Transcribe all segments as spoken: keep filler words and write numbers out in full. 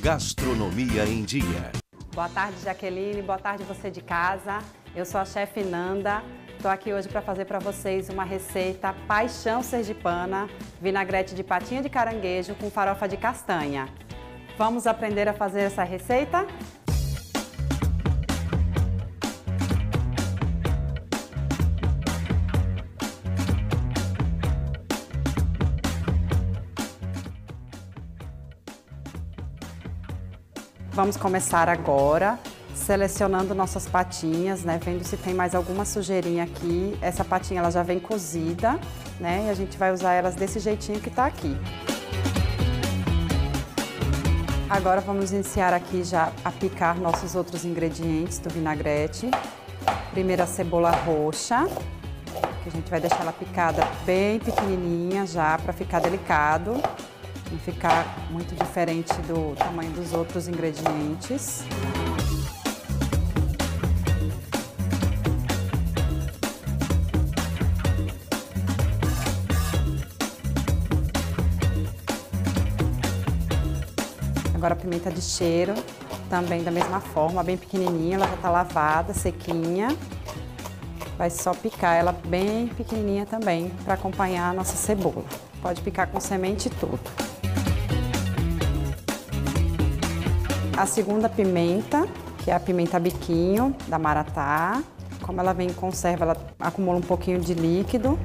Gastronomia em Dia. Boa tarde, Jaqueline. Boa tarde, você de casa. Eu sou a chefe Nanda. Estou aqui hoje para fazer para vocês uma receita paixão sergipana, vinagrete de patinha de caranguejo com farofa de castanha. Vamos aprender a fazer essa receita? Vamos começar agora selecionando nossas patinhas, né? Vendo se tem mais alguma sujeirinha aqui. Essa patinha ela já vem cozida, né? E a gente vai usar elas desse jeitinho que tá aqui. Agora vamos iniciar aqui já a picar nossos outros ingredientes do vinagrete. Primeiro a cebola roxa, que a gente vai deixar ela picada bem pequenininha já para ficar delicado. Não ficar muito diferente do tamanho dos outros ingredientes. Agora a pimenta de cheiro, também da mesma forma, bem pequenininha, ela já está lavada, sequinha. Vai só picar ela bem pequenininha também, para acompanhar a nossa cebola. Pode picar com semente e tudo. A segunda pimenta, que é a pimenta biquinho da Maratá. Como ela vem em conserva, ela acumula um pouquinho de líquido.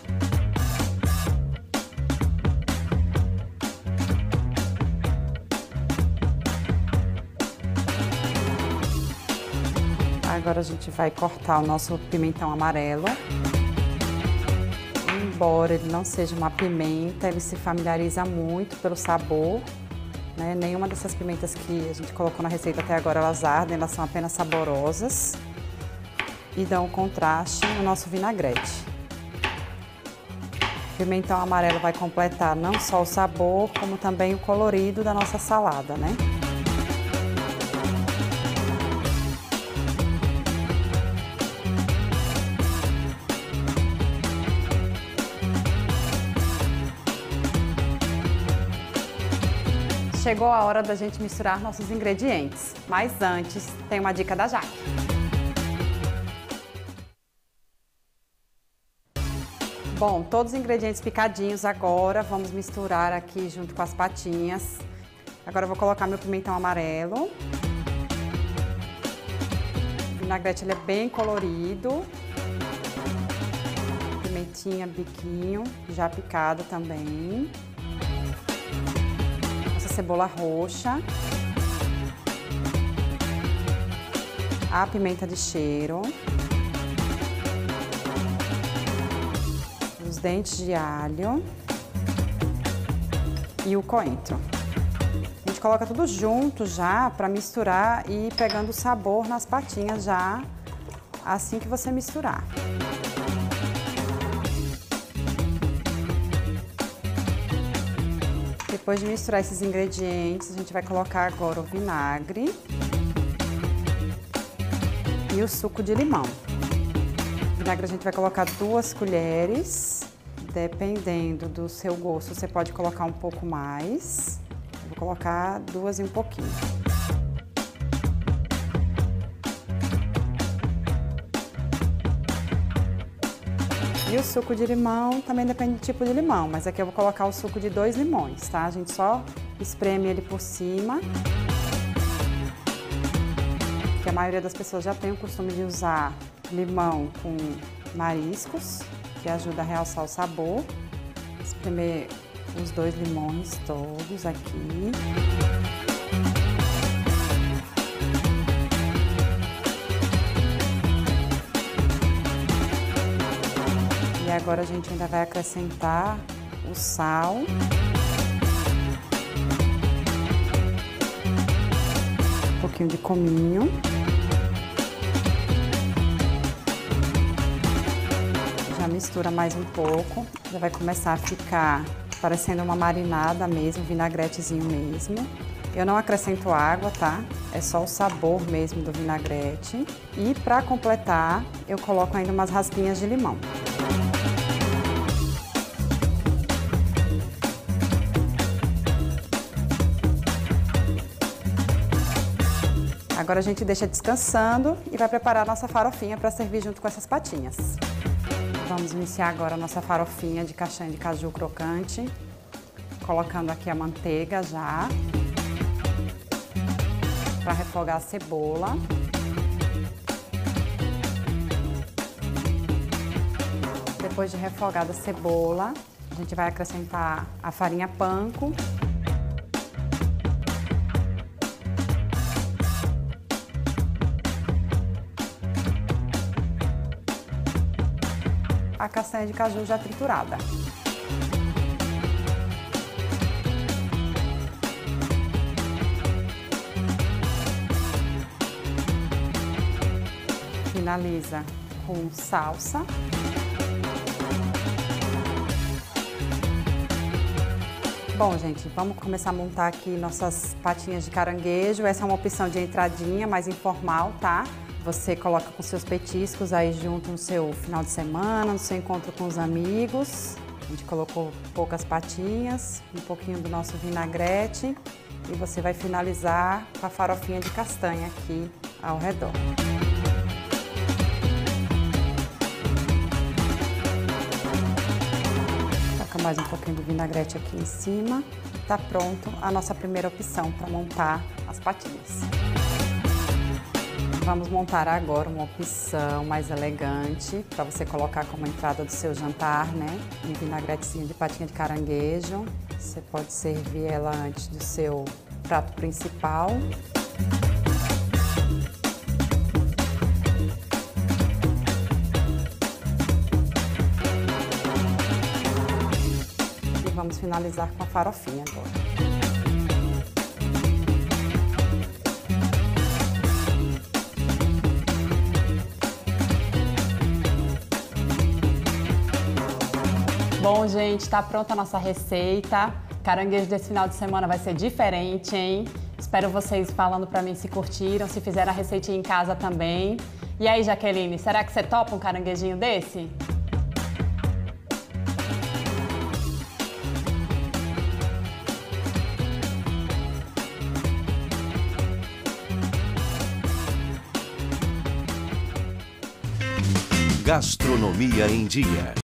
Agora a gente vai cortar o nosso pimentão amarelo. Embora ele não seja uma pimenta, ele se familiariza muito pelo sabor. Né? Nenhuma dessas pimentas que a gente colocou na receita até agora, elas ardem, elas são apenas saborosas e dão um contraste no nosso vinagrete. O pimentão amarelo vai completar não só o sabor, como também o colorido da nossa salada, né? Chegou a hora da gente misturar nossos ingredientes, mas antes tem uma dica da Jaque. Bom, todos os ingredientes picadinhos agora, vamos misturar aqui junto com as patinhas. Agora eu vou colocar meu pimentão amarelo. O vinagrete ele é bem colorido. Pimentinha biquinho, já picada também. Cebola roxa, a pimenta de cheiro, os dentes de alho e o coentro. A gente coloca tudo junto já para misturar e ir pegando o sabor nas patinhas já assim que você misturar. Depois de misturar esses ingredientes, a gente vai colocar agora o vinagre e o suco de limão. O vinagre a gente vai colocar duas colheres, dependendo do seu gosto, você pode colocar um pouco mais. Eu vou colocar duas e um pouquinho. E o suco de limão também depende do tipo de limão, mas aqui eu vou colocar o suco de dois limões, tá? A gente só espreme ele por cima. Que a maioria das pessoas já tem o costume de usar limão com mariscos, que ajuda a realçar o sabor. Espremer os dois limões todos aqui. E agora a gente ainda vai acrescentar o sal. Um pouquinho de cominho. Já mistura mais um pouco. Já vai começar a ficar parecendo uma marinada mesmo, vinagretezinho mesmo. Eu não acrescento água, tá? É só o sabor mesmo do vinagrete. E para completar, eu coloco ainda umas raspinhas de limão. Agora a gente deixa descansando e vai preparar a nossa farofinha para servir junto com essas patinhas. Vamos iniciar agora a nossa farofinha de castanha de caju crocante, colocando aqui a manteiga já, para refogar a cebola. Depois de refogada a cebola, a gente vai acrescentar a farinha panko. A castanha de caju já triturada. Finaliza com salsa. Bom, gente, vamos começar a montar aqui nossas patinhas de caranguejo. Essa é uma opção de entradinha mais informal, tá? Você coloca com seus petiscos aí junto no seu final de semana, no seu encontro com os amigos. A gente colocou poucas patinhas, um pouquinho do nosso vinagrete e você vai finalizar com a farofinha de castanha aqui ao redor. Coloca mais um pouquinho do vinagrete aqui em cima. Tá pronto a nossa primeira opção para montar as patinhas. Vamos montar agora uma opção mais elegante para você colocar como entrada do seu jantar, né? Um vinagretezinho de patinha de caranguejo. Você pode servir ela antes do seu prato principal. E vamos finalizar com a farofinha agora. Bom, gente, tá pronta a nossa receita. Caranguejo desse final de semana vai ser diferente, hein? Espero vocês falando pra mim se curtiram, se fizeram a receitinha em casa também. E aí, Jaqueline, será que você topa um caranguejinho desse? Gastronomia em Dia.